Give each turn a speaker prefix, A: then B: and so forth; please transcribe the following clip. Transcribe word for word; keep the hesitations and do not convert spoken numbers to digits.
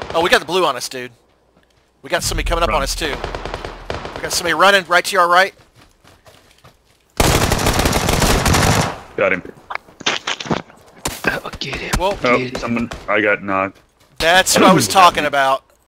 A: Oh, we got the blue on us, dude. We got somebody coming up
B: Run.
A: on us, too. We got somebody running right to our right.
B: Got him.
C: Oh, get him.
A: Well,
B: Oh,
C: Get him.
B: someone. I got knocked.
A: that's what I was talking about.